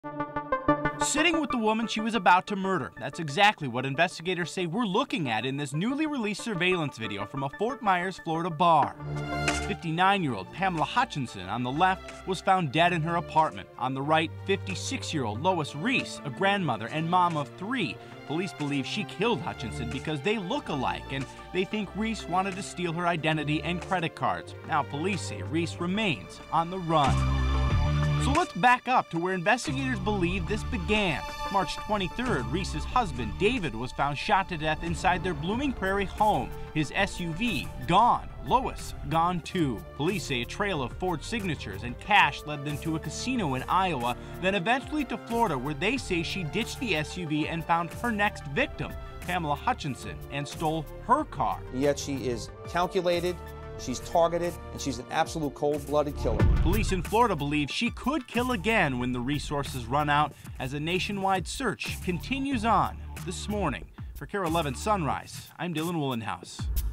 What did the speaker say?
Sitting with the woman she was about to murder. That's exactly what investigators say we're looking at in this newly released surveillance video from a Fort Myers, Florida bar. 59-year-old Pamela Hutchinson on the left was found dead in her apartment. On the right, 56-year-old Lois Reese, a grandmother and mom of 3. Police believe she killed Hutchinson because they look alike, and they think Reese wanted to steal her identity and credit cards. Now, police say Reese remains on the run. So let's back up to where investigators believe this began. March 23rd, Reese's husband, David, was found shot to death inside their Blooming Prairie home. His SUV, gone. Lois, gone too. Police say a trail of forged signatures and cash led them to a casino in Iowa, then eventually to Florida, where they say she ditched the SUV and found her next victim, Pamela Hutchinson, and stole her car. Yet she is calculated, she's targeted, and she's an absolute cold-blooded killer. Police in Florida believe she could kill again when the resources run out, as a nationwide search continues on this morning. For KARE 11 Sunrise, I'm Dylan Woolenhouse.